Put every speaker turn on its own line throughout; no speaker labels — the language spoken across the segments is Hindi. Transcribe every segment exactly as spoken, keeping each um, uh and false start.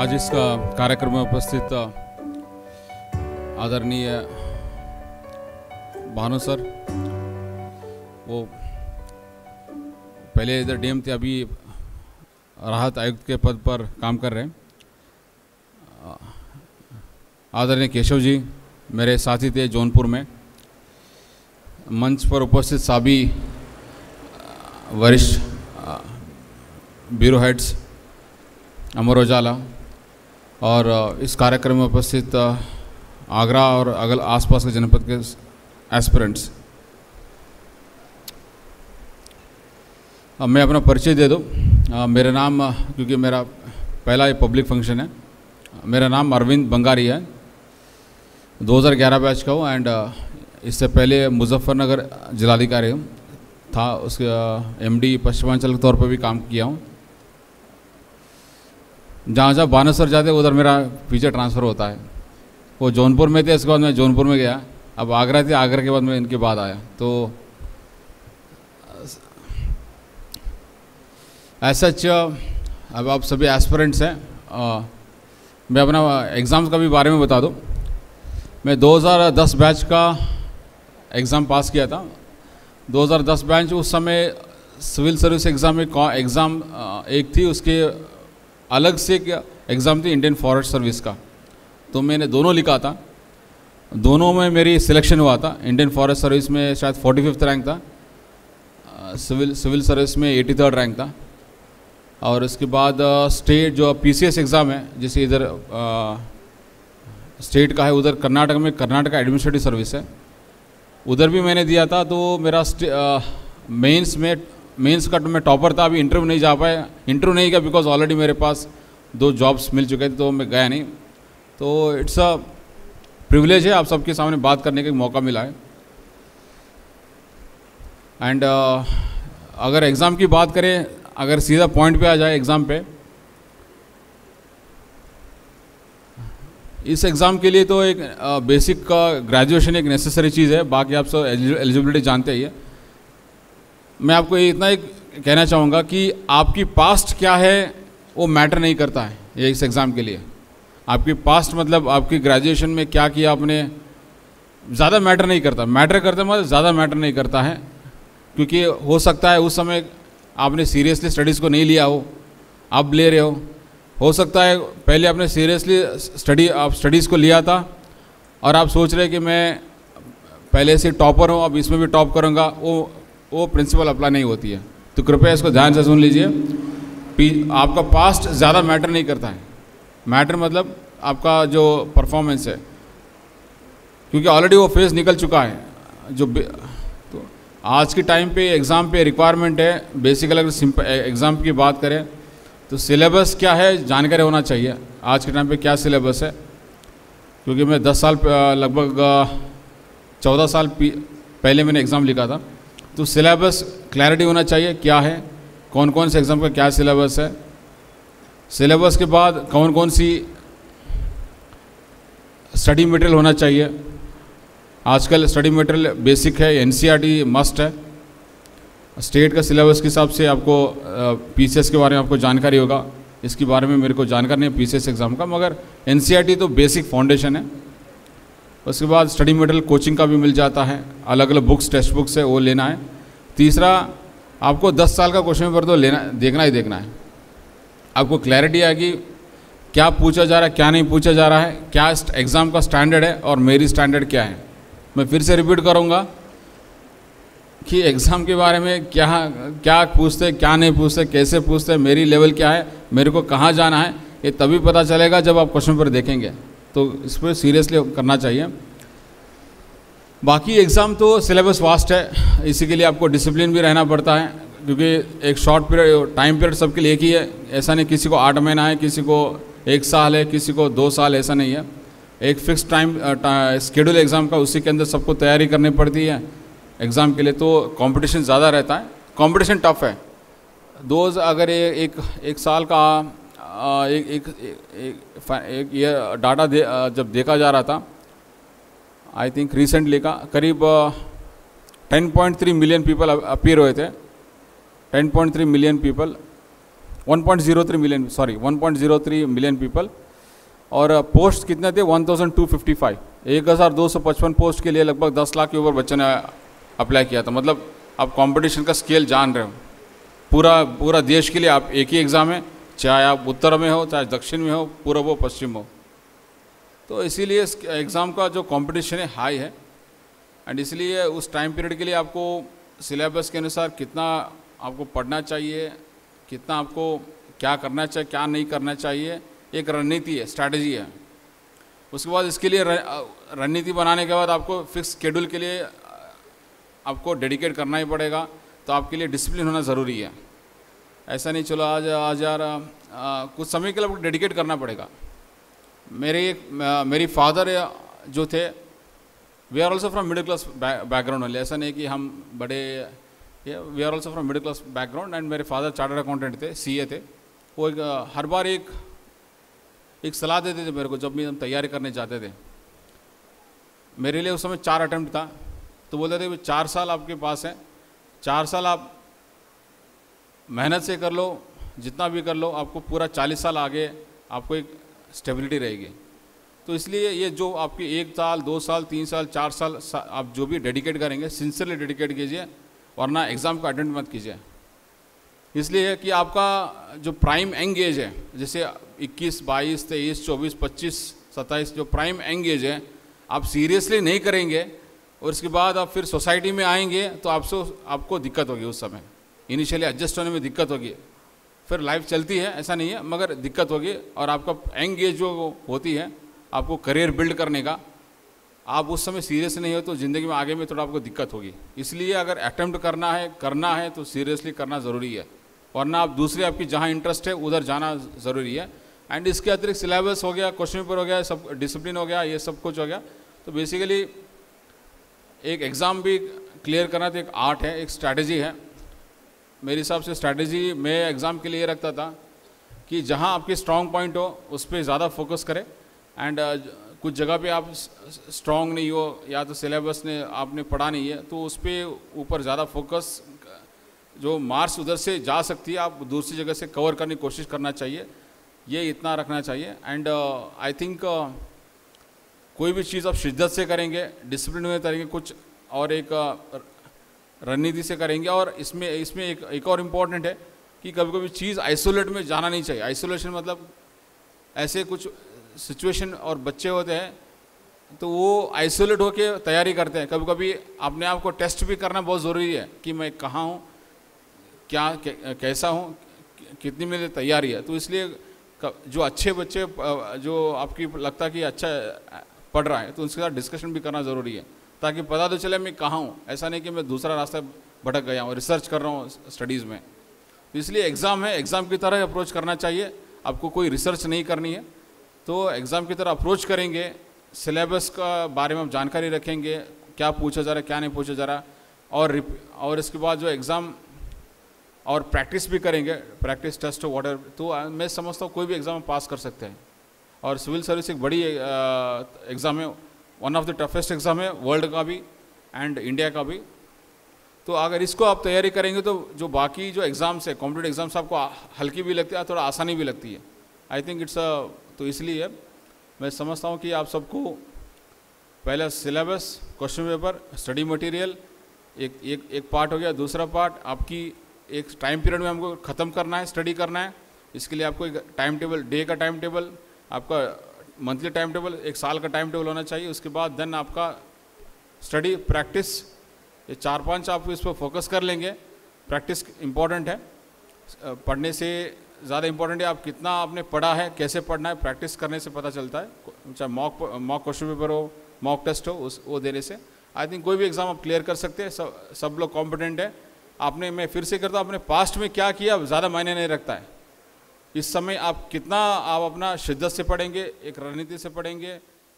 आज इस कार्यक्रम में उपस्थित आदरणीय भानु सर, वो पहले इधर डीएम थे, अभी राहत आयुक्त के पद पर काम कर रहे हैं। आदरणीय केशव जी मेरे साथी थे जौनपुर में। मंच पर उपस्थित सभी वरिष्ठ ब्यूरो हेड्स, अमर उजाला और इस कार्यक्रम में उपस्थित आगरा और अगल आसपास के जनपद के एस्पिरेंट्स, अब मैं अपना परिचय दे दूं। मेरा नाम, क्योंकि मेरा पहला ये पब्लिक फंक्शन है, मेरा नाम अरविंद बंगारी है। दो हज़ार ग्यारह बैच का हूँ एंड इससे पहले मुजफ्फरनगर जिलाधिकारी हूँ था, उसके एमडी पश्चिमांचल के तौर पर भी काम किया हूँ। जहाँ जहाँ भानु सर जाते उधर मेरा पीछे ट्रांसफ़र होता है। वो जौनपुर में थे, इसके बाद मैं जौनपुर में गया, अब आगरा थे, आगरा के बाद मैं इनके बाद आया। तो ऐसा अब आप सभी एस्पिरेंट्स हैं। मैं अपना एग्ज़ाम्स का भी बारे में बता दूं। मैं दो हज़ार दस बैच का एग्ज़ाम पास किया था। दो हज़ार दस बैच उस समय सिविल सर्विस एग्ज़ाम में एग्ज़ाम एक थी, उसके अलग से एक एग्ज़ाम थी इंडियन फॉरेस्ट सर्विस का, तो मैंने दोनों लिखा था। दोनों में मेरी सिलेक्शन हुआ था। इंडियन फॉरेस्ट सर्विस में शायद फोर्टी फिफ्थ रैंक था, सिविल सिविल सर्विस में एटी थर्ड रैंक था। और उसके बाद स्टेट जो पीसीएस एग्ज़ाम है, जैसे इधर स्टेट का है, उधर कर्नाटक में कर्नाटका एडमिनिस्ट्रेटिव सर्विस है, उधर भी मैंने दिया था। तो मेरा मेंस में मेंस का मैं टॉपर था। अभी इंटरव्यू नहीं जा पाया, इंटरव्यू नहीं किया बिकॉज ऑलरेडी मेरे पास दो जॉब्स मिल चुके थे, तो मैं गया नहीं। तो इट्स अ प्रिविलेज है, आप सबके सामने बात करने का मौका मिला है। एंड uh, अगर एग्ज़ाम की बात करें, अगर सीधा पॉइंट पे आ जाए एग्ज़ाम पे, इस एग्ज़ाम के लिए तो एक बेसिक का ग्रेजुएशन एक नेसेसरी चीज़ है, बाकी आप सब एलिजिबिलिटी जानते ही है। मैं आपको इतना ही कहना चाहूँगा कि आपकी पास्ट क्या है वो मैटर नहीं करता है ये इस एग्ज़ाम के लिए। आपकी पास्ट मतलब आपकी ग्रेजुएशन में क्या किया आपने, ज़्यादा मैटर नहीं करता। मैटर करता मतलब ज़्यादा मैटर नहीं करता है, क्योंकि हो सकता है उस समय आपने सीरियसली स्टडीज़ को नहीं लिया हो, अब ले रहे हो। हो सकता है पहले आपने सीरियसली स्टडी आप स्टडीज़ को लिया था और आप सोच रहे कि मैं पहले से टॉपर हूँ, अब इसमें भी टॉप करूँगा, वो वो प्रिंसिपल अप्लाई नहीं होती है। तो कृपया इसको ध्यान से सुन लीजिए। आपका पास्ट ज़्यादा मैटर नहीं करता है, मैटर मतलब आपका जो परफॉर्मेंस है, क्योंकि ऑलरेडी वो फेज़ निकल चुका है। जो तो आज के टाइम पे एग्ज़ाम पे रिक्वायरमेंट है, बेसिकली अगर सिंपल एग्ज़ाम की बात करें तो सिलेबस क्या है जानकारी होना चाहिए। आज के टाइम पे क्या सिलेबस है, क्योंकि मैं दस साल लगभग चौदह साल पहले मैंने एग्ज़ाम लिखा था, तो सिलेबस क्लैरिटी होना चाहिए क्या है, कौन कौन से एग्ज़ाम का क्या सिलेबस है। सिलेबस के बाद कौन कौन सी स्टडी मटेरियल होना चाहिए। आजकल स्टडी मटेरियल बेसिक है, एनसीईआरटी मस्ट है। स्टेट का सिलेबस के हिसाब से आपको पीसीएस के बारे में आपको जानकारी होगा, इसके बारे में मेरे को जानकारी नहीं है पीसीएस एग्ज़ाम का, मगर एनसीईआरटी तो बेसिक फाउंडेशन है। उसके बाद स्टडी मटेरियल कोचिंग का भी मिल जाता है, अलग अलग बुक्स टेक्स्ट बुक्स है वो लेना है। तीसरा, आपको दस साल का क्वेश्चन पेपर तो लेना देखना ही देखना है। आपको क्लैरिटी आएगी क्या पूछा जा रहा है, क्या नहीं पूछा जा रहा है, क्या एग्ज़ाम का स्टैंडर्ड है और मेरी स्टैंडर्ड क्या है। मैं फिर से रिपीट करूँगा कि एग्ज़ाम के बारे में क्या क्या पूछते, क्या नहीं पूछते, कैसे पूछते, मेरी लेवल क्या है, मेरे को कहाँ जाना है, ये तभी पता चलेगा जब आप क्वेश्चन पेपर देखेंगे। तो इस पर सीरियसली करना चाहिए। बाकी एग्ज़ाम तो सिलेबस वास्ट है, इसी के लिए आपको डिसिप्लिन भी रहना पड़ता है, क्योंकि एक शॉर्ट पीरियड टाइम पीरियड सबके लिए एक ही है। ऐसा नहीं किसी को आठ महीना है, किसी को एक साल है, किसी को दो साल, ऐसा नहीं है। एक फिक्स टाइम शेड्यूल एग्ज़ाम का, उसी के अंदर सबको तैयारी करनी पड़ती है एग्ज़ाम के लिए। तो कंपटीशन ज़्यादा रहता है, कंपटीशन टफ है। दो अगर एक एक साल का एक एक एक, एक ये डाटा दे, जब देखा जा रहा था, आई थिंक रिसेंटली का, करीब ten point three million people appear हुए थे। Ten point three million people one point zero three million sorry one point zero three million people, और पोस्ट कितने थे one thousand two fifty five, एक हज़ार दो सौ पचपन पोस्ट के लिए लगभग दस लाख के ऊपर बच्चों ने अप्लाई किया था। मतलब आप कंपटीशन का स्केल जान रहे हो, पूरा पूरा देश के लिए आप एक ही एग्ज़ाम है, चाहे आप उत्तर में हो चाहे दक्षिण में हो, पूर्व हो पश्चिम हो। तो इसीलिए इस एग्ज़ाम का जो कंपटीशन है हाई है, एंड इसलिए उस टाइम पीरियड के लिए आपको सिलेबस के अनुसार कितना आपको पढ़ना चाहिए, कितना आपको क्या करना चाहिए क्या नहीं करना चाहिए, एक रणनीति है, स्ट्रैटेजी है। उसके बाद इसके लिए रणनीति बनाने के बाद आपको फिक्स शेड्यूल के लिए आपको डेडिकेट करना ही पड़ेगा। तो आपके लिए डिसिप्लिन होना ज़रूरी है। ऐसा नहीं चलो आज आज यार कुछ समय के लिए आपको डेडिकेट करना पड़ेगा। मेरे एक मेरी फादर जो थे, we are also from middle class background वाले, ऐसा नहीं कि हम बड़े, we are also from middle class background, and मेरे फादर चार्टर्ड अकाउंटेंट थे, सीए थे। वो एक हर बार एक एक सलाह देते थे मेरे को जब भी हम तैयारी करने जाते थे। मेरे लिए उस समय चार अटेम्प्ट था, तो बोलते थे चार साल आपके पास है, चार साल आप मेहनत से कर लो, जितना भी कर लो, आपको पूरा चालीस साल आगे आपको एक स्टेबिलिटी रहेगी। तो इसलिए ये जो आपकी एक साल दो साल तीन साल चार साल आप जो भी डेडिकेट करेंगे, सिंसियरली डेडिकेट कीजिए, वरना एग्ज़ाम का अटेंड मत कीजिए। इसलिए कि आपका जो प्राइम एंग एज है, जैसे इक्कीस बाईस तेईस चौबीस पच्चीस सत्ताईस, जो प्राइम एंग एज है, आप सीरियसली नहीं करेंगे और उसके बाद आप फिर सोसाइटी में आएंगे तो आपसे आपको दिक्कत होगी। उस समय इनिशियली एडजस्ट होने में दिक्कत होगी, फिर लाइफ चलती है ऐसा नहीं है, मगर दिक्कत होगी। और आपका एंग एज जो होती है आपको करियर बिल्ड करने का, आप उस समय सीरियस नहीं हो तो ज़िंदगी में आगे में थोड़ा आपको दिक्कत होगी। इसलिए अगर अटेम्प्ट करना है करना है तो सीरियसली करना ज़रूरी है, वरना आप दूसरे आपकी जहाँ इंटरेस्ट है उधर जाना ज़रूरी है। एंड इसके अतिरिक्त सिलेबस हो गया, क्वेश्चन पेपर हो गया, सब डिसिप्लिन हो गया, ये सब कुछ हो गया। तो बेसिकली एक एग्ज़ाम भी क्लियर करना तो एक आर्ट है, एक स्ट्रैटेजी है। मेरे हिसाब से स्ट्रैटेजी मैं एग्ज़ाम के लिए रखता था कि जहाँ आपके स्ट्रॉन्ग पॉइंट हो उस पर ज़्यादा फोकस करें, एंड uh, कुछ जगह पे आप स्ट्रॉन्ग नहीं हो या तो सिलेबस ने आपने पढ़ा नहीं है तो उस पर ऊपर ज़्यादा फोकस, जो मार्क्स उधर से जा सकती है आप दूसरी जगह से कवर करने की कोशिश करना चाहिए, ये इतना रखना चाहिए। एंड आई थिंक कोई भी चीज़ आप शिद्दत से करेंगे, डिसिप्लिन में करेंगे कुछ, और एक uh, रणनीति से करेंगे। और इसमें इसमें एक एक और इम्पॉर्टेंट है कि कभी कभी चीज़ आइसोलेट में जाना नहीं चाहिए। आइसोलेशन मतलब ऐसे कुछ सिचुएशन और बच्चे होते हैं तो वो आइसोलेट होके तैयारी करते हैं। कभी कभी अपने आप को टेस्ट भी करना बहुत ज़रूरी है कि मैं कहाँ हूँ, क्या कैसा हूँ, कितनी मेरी तैयारी है। तो इसलिए जो अच्छे बच्चे जो आपकी लगता है कि अच्छा पढ़ रहा है तो उनके साथ डिस्कशन भी करना ज़रूरी है, ताकि पता तो चले मैं कहाँ हूँ। ऐसा नहीं कि मैं दूसरा रास्ता भटक गया हूँ, रिसर्च कर रहा हूँ स्टडीज़ में। तो इसलिए एग्ज़ाम है, एग्ज़ाम की तरह अप्रोच करना चाहिए, आपको कोई रिसर्च नहीं करनी है। तो एग्ज़ाम की तरह अप्रोच करेंगे, सिलेबस का बारे में आप जानकारी रखेंगे, क्या पूछा जा रहा है क्या नहीं पूछा जा रहा, और और इसके बाद जो एग्ज़ाम और प्रैक्टिस भी करेंगे, प्रैक्टिस टेस्ट वाटर। तो मैं समझता हूँ कोई भी एग्ज़ाम पास कर सकते हैं। और सिविल सर्विस एक बड़ी एग्ज़ाम है, one of the toughest exam है वर्ल्ड का भी एंड इंडिया का भी। तो अगर इसको आप तैयारी करेंगे तो जो बाकी जो एग्ज़ाम्स है, कॉम्पिटेटिव एग्ज़ाम्स, आपको हल्की भी लगती है, थोड़ा आसानी भी लगती है। आई थिंक इट्स अ तो इसलिए मैं समझता हूँ कि आप सबको पहला syllabus, question paper, study material एक एक एक पार्ट हो गया। दूसरा पार्ट आपकी एक टाइम पीरियड में हमको ख़त्म करना है, स्टडी करना है। इसके लिए आपको एक टाइम टेबल, डे का टाइम टेबल, आपका मंथली टाइम टेबल, एक साल का टाइम टेबल होना चाहिए। उसके बाद देन आपका स्टडी, प्रैक्टिस, ये चार पांच आप इस पर फोकस कर लेंगे। प्रैक्टिस इम्पॉर्टेंट है, पढ़ने से ज़्यादा इम्पॉर्टेंट है आप कितना आपने पढ़ा है, कैसे पढ़ना है, प्रैक्टिस करने से पता चलता है। चाहे मॉक मॉक क्वेश्चन पेपर हो, मॉक टेस्ट हो, उस वो देने से आई थिंक कोई भी एग्ज़ाम आप क्लियर कर सकते हैं। सब सब लोग कॉम्पिटेंट है। आपने, मैं फिर से करता हूँ, आपने पास्ट में क्या किया ज़्यादा मायने नहीं रखता है। इस समय आप कितना आप अपना शिद्दत से पढ़ेंगे, एक रणनीति से पढ़ेंगे,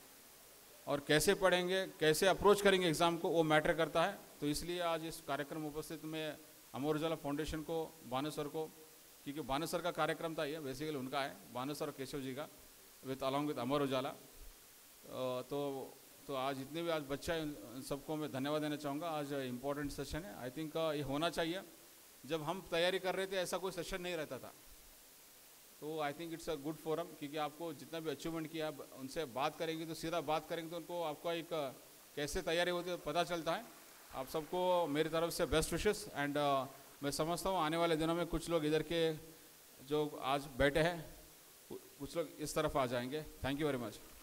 और कैसे पढ़ेंगे, कैसे अप्रोच करेंगे एग्ज़ाम को, वो मैटर करता है। तो इसलिए आज इस कार्यक्रम में उपस्थित मैं अमर उजाला फाउंडेशन को, भानु सर को, क्योंकि भानु सर का कार्यक्रम था, ये बेसिकली उनका है, भानु सर और केशव जी का, with along with Amar Ujala. तो तो आज जितने भी आज बच्चे हैं उन सबको मैं धन्यवाद देना चाहूँगा। आज इम्पोर्टेंट सेशन है, आई थिंक ये होना चाहिए। जब हम तैयारी कर रहे थे ऐसा कोई सेशन नहीं रहता था, तो I think it's a good forum, क्योंकि आपको जितना भी अचीवमेंट किया आप उनसे बात करेंगे तो सीधा बात करेंगे तो उनको आपका एक कैसे तैयारी होती है पता चलता है। आप सबको मेरी तरफ से बेस्ट विशेस एंड मैं समझता हूँ आने वाले दिनों में कुछ लोग इधर के जो आज बैठे हैं कुछ लोग इस तरफ आ जाएंगे। Thank you very much.